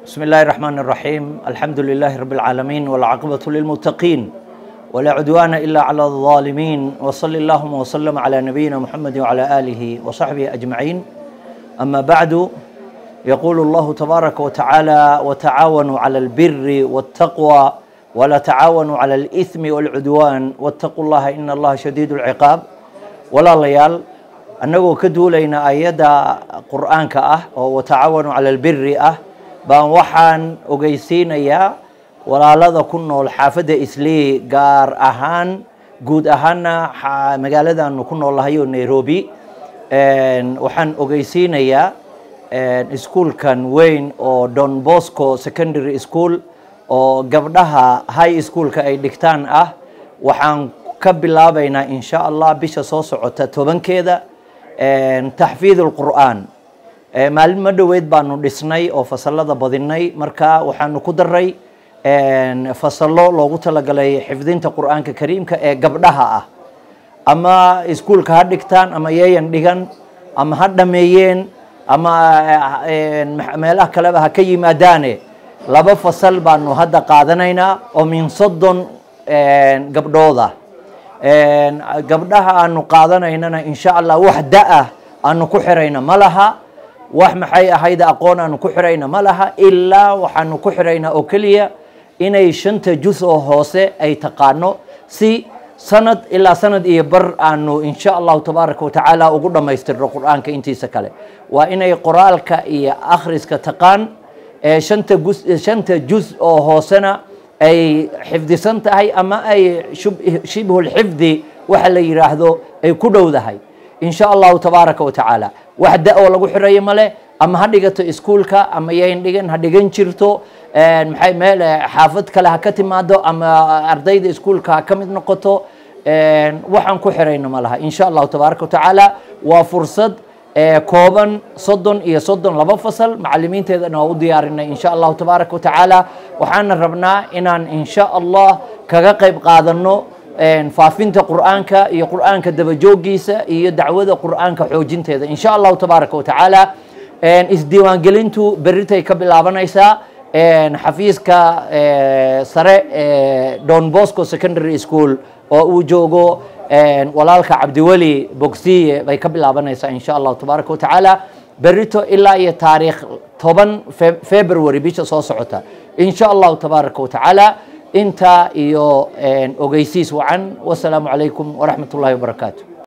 بسم الله الرحمن الرحيم. الحمد لله رب العالمين والعاقبة للمتقين ولا عدوان إلا على الظالمين، وصلى اللهم وسلم على نبينا محمد وعلى آله وصحبه أجمعين. أما بعد، يقول الله تبارك وتعالى: وتعاونوا على البر والتقوى ولا تعاونوا على الإثم والعدوان واتقوا الله إن الله شديد العقاب. ولا ليال أنه كدولينا آيات قرآن وتعاونوا على البر baan waxaan ogeysiinayaa walaalada ku nool xaafadda Islii, gaar ahaan guud ahaana magaaladaanu ku noolahay oo Nairobi. Waxaan ogeysiinayaa iskuulkan weyn oo Don Bosco Secondary School oo gabdhaha high schoolka ay dhigtaan waxaan ka bilaabaynaa insha Allah bisha soo socota 10keeda taxfiidul Qur'aan. maalin ma dhaweyd baanu dhisnay oo fasalada badinay, marka waxaanu ku daray fasalo loogu talagalay xifdinta quraanka kariimka ee gabdhaha ama iskuulka ha dhigtaan ama yeeyan dhigan ama ha dhameeyeen ama meelaha kaleba ha ka yimaadaane laba fasal baanu hadda qaadanaynaa oo min 30 gabdhooda. gabdhaha aanu qaadanaynana insha Allah wax aanu ku xirayna malaha, wax maxay ahayd aqoon aanu ku xirayna malaha, ilaa waxaanu ku xiraynaa oo kaliya inay 5 juz oo hoose ay taqaano si sanad ilaa sanad iyo bar aanu insha Allah tabaaraka wa tacaala ugu dhameystirno quraanka intiisa kale. waa inay qoraalka iyo akhriska taqaan 5 juz oo hoosena ay xifdisan tahay ama ay shibhul xifdi waxa la yiraahdo ay ku dhowdahay insha Allah tabaaraka wa tacaala. wax oo lagu xirayo male, ama ha dhigato iskuulka ama yayn dhigan ha dhigan jirto maxay meel xaafad kale ha ka timaado ama ardayda iskuulka ha ka mid noqoto, waxaan ku xirayno malaha insha Allah tabaaraka wa tacaala. waa fursad kooban 30 iyo 32 fasal macallimiinteedana u diyaarinay insha Allah tabaaraka wa tacaala. waxaan rabnaa inaan insha Allah kaga qayb qaadano faafinta quraanka iyo quraanka daba joogiisa iyo dacwada quraanka xoojinteeda insha Allah tabaaraka wa tacaala. isdiiwaan gelintu beritay ka bilaabanaysaa xafiiska sare Don Bosco Secondary School oo uu joogo walaalka Cabdiwali Bogsiye bay ka bilaabanaysaa insha Allah tabaaraka wa tacaala berito ilaa iyo taariikh 10 February bisha soo socota insha Allah tabaaraka wa tacaala. انت iyo ogeysiis wacan. والسلام عليكم ورحمة الله وبركاته.